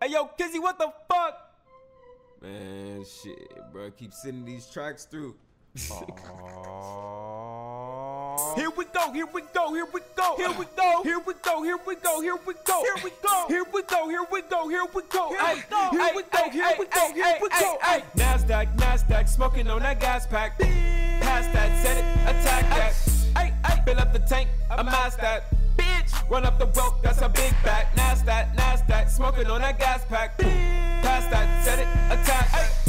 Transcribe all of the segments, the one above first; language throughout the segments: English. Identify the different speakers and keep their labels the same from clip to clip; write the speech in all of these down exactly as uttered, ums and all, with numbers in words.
Speaker 1: Hey, yo, Kizzy, what the fuck?
Speaker 2: Man, shit, bro. Keep sending these tracks through.
Speaker 1: Here we go, here we go, here we go, here we go, here we go, here we go, here we go, here we go, here we go, here we go, here we go, here we go, here we go, here we go, here we go.
Speaker 2: Nasdaq, Nasdaq, smoking on that gas pack. Pass that, set it, attack that. Fill up the tank, amass that. Bitch, run up the wealth, that's a big back. Nasdaq, Nasdaq, smoking on that gas pack. Pass that, set it, attack.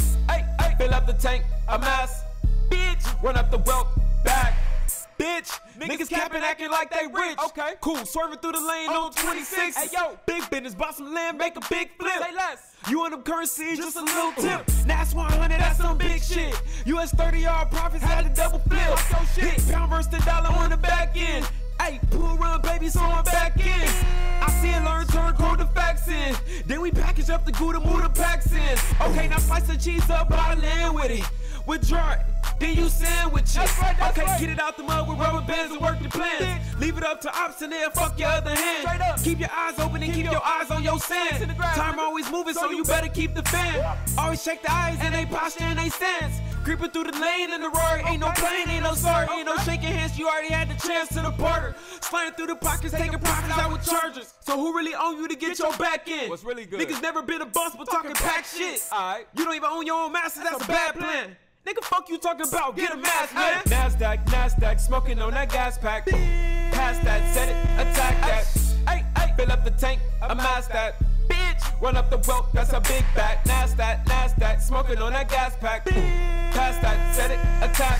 Speaker 2: Fill up the tank, amass. Bitch, run up the wealth, back.
Speaker 1: Bitch, niggas, niggas capping, acting like they rich. Okay, cool, swerving through the lane on twenty-six. Hey yo, big business, buy some land, make a big flip. Say less. You on them currency, just a little tip. Nas one hundred, that's some big shit. U S thirty yard profits had a double flip. Hit pound versus the dollar on the back end. Hey, pool run, baby, so I'm back in. I see it, learn, turn, code the facts in. Then we package up the Gouda, move the packs in. Okay, now slice the cheese up, bottle in with it. Withdraw it, then you sandwich it. Right, okay, right. Get it out the mud with rubber bands and work the plans. Leave it up to ops and they'll fuck your other hand. Keep your eyes open and keep your eyes on your sand. Time always moving, so you better keep the fan. Always check the eyes and they posture and they stance. Creeping through the lane in the Rory, ain't no plane, ain't no sorry, ain't no shaking hands. You already had the chance to the parter. Sliding through the pockets, taking profits out with chargers. So who really own you to get your back in? What's really good?
Speaker 2: Niggas never been a boss, but talking pack shit.
Speaker 1: Alright,
Speaker 2: you don't even own your own masters, that's a bad plan. Nigga, fuck you talking about, get a mask, man.
Speaker 1: Nasdaq, Nasdaq, smoking on that gas pack. Pass that, set it, attack that. Fill up the tank, amass that. Bitch, run up the wealth, that's a big back. Nasdaq, Nasdaq, smoking on that gas pack. Pass that, set it, attack.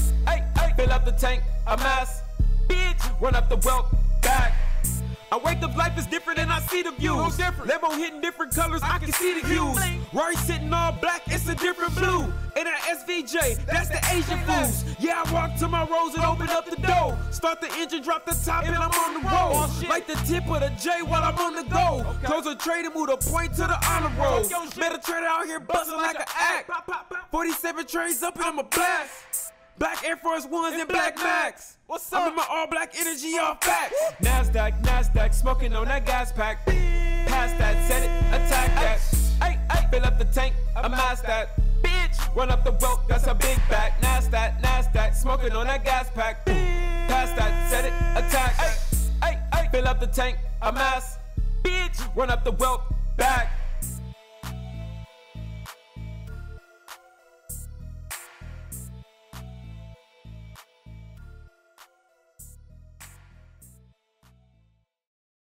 Speaker 1: Fill up the tank, amass. Bitch, run up the wealth, back. I wake up, life is different and I see the views. Lambo hitting different colors, I can see the hues. Rory sitting all black, it's a different blue. And that S V J, that's the Asian fools. Yeah, I walk to my rows and open up the door. Start the engine, drop the top, and I'm on the road. Like the tip of the J while I'm on the go. Close a trade and move the point to the honor roll. Met a trader out here busting like an act. forty-seven trays up and I'm a blast. Black Air Force Ones and Black Max. What's up? I'm in my all black energy, all facts. Nasdaq, Nasdaq, smoking on that gas pack. Pass that, set it, attack that. Fill up the tank, amass that. Bitch, run up the wealth, that's a big back. Nasdaq, Nasdaq, smoking on that gas pack. Pass that, set it, attack. Fill up the tank, amass. Bitch, run up the wealth, back.